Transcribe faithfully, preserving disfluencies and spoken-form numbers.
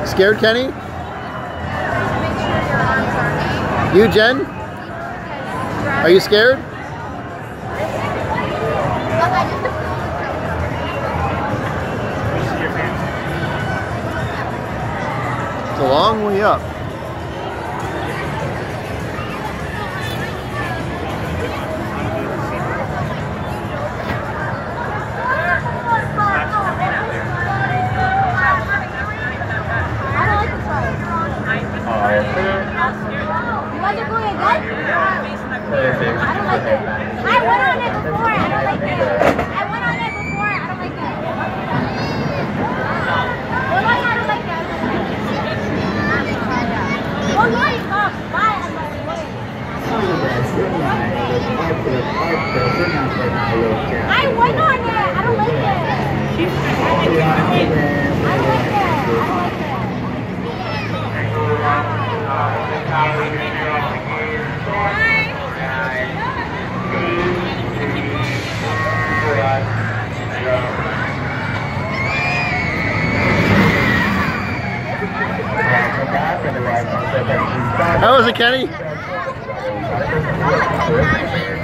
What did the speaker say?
Scared, Kenny? You, Jen? Are you scared? It's a long way up. I went on it before, I don't like it. I went on it before, I don't like it. Well, no, I don't like it. Well, no, it's not. Bye, I'm not going. I went on it, I don't like it. I don't like it, I don't like it. How was it, Kenny?